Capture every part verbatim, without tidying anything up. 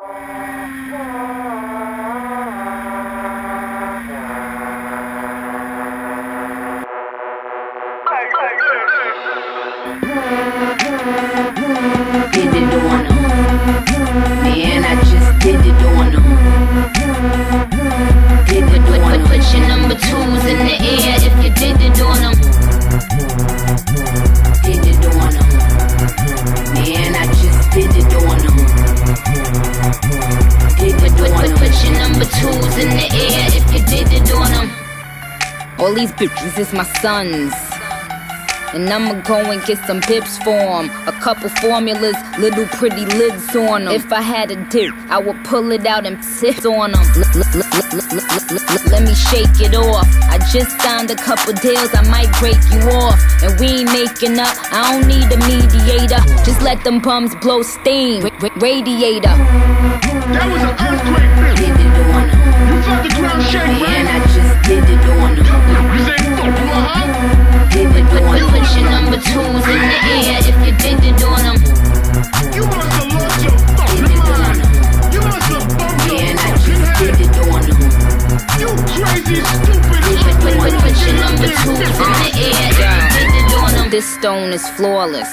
Did it on them. Man, I just did it on them. Did it on them. Put your number twos in the air if you did it on them. Did it on them. Man, I just did it on them. Did it on them. Put your number twos in the air if you did it on them. All these bitches is my sons, and I'ma go and get some pips for 'em. A couple formulas, little pretty lids on 'em. If I had a dick, I would pull it out and sit on 'em. Let me shake it off. I just signed a couple deals, I might break you off. And we ain't making up, I don't need a mediator. Just let them bums blow steam, radiator. That was an earthquake, bitch. Did it on 'em. You felt the ground shake, right? Man, I just did it on 'em. You say fuck, huh? Did it on 'em. Put your number twos in the air if you did it on 'em. You must have lost your fucking mind. You must have bumped your Man, I fucking just did head. it on 'em. You crazy, stupid, Put, put, put, put your number twos in the air if you did it on 'em. This stone is flawless.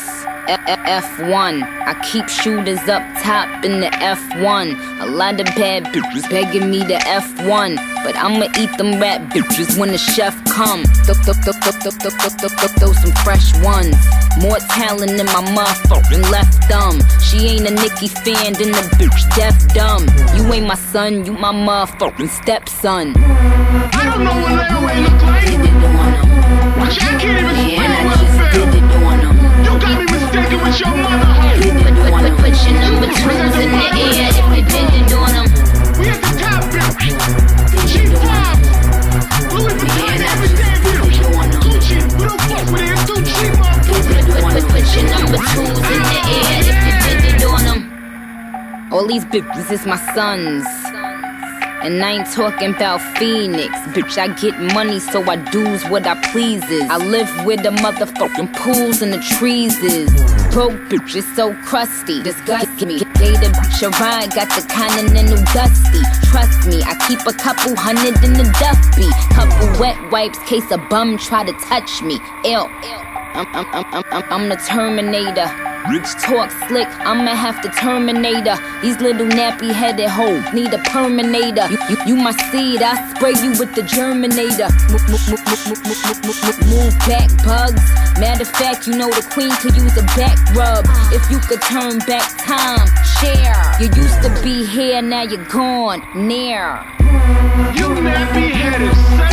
F one. I keep shooters up top in the F one. A lot of bad bitches begging me to F one, but I'ma eat them rap bitches when the chef come. Throw, throw, throw, throw, throw, throw, throw, throw, throw some fresh ones. More talent in my motherfucking left thumb. She ain't a Nicki fan, then the bitch deaf dumb. You ain't my son, you my motherfucking stepson. I don't know what layaway look like. Did it on 'em. Watch, I can't even Man, spell I well just feel. did it on 'em. You got me mistaken with your mother, hoe. Did it on 'em. Put your number twos in the air if you did it on 'em. We at the top, bitch. Did She it on 'em. five. Louis Vuitton, Man, I everything, just did bitch. it on 'em. Gucci, we don't fuck with it. It's too cheap, Put, motherfucker. put, put, put your number twos in the air if you did it on 'em. All these bitches is my sons, and I ain't talking about Phoenix. Bitch, I get money so I do's what I pleases. I live where the motherfucking pools and the trees is. Broke bitch is so crusty, disgust me. Gave the bitch a ride, got the continental dusty. Trust me, I keep a couple hundred in the duffy. Couple wet wipes, case a bum try to touch me. Ew. I'm, I'm, I'm, I'm, I'm, I'm the Terminator. Rich talk slick, I'ma have to terminate her. These little nappy headed hoes need a perminator. You, you, you my seed, I spray you with the germinator. Move, move, move, move, move, move, move, move, move back, bugs. Matter of fact, you know the queen could use a back rub. If you could turn back time, share. You used to be here, now you're gone, near. You nappy headed,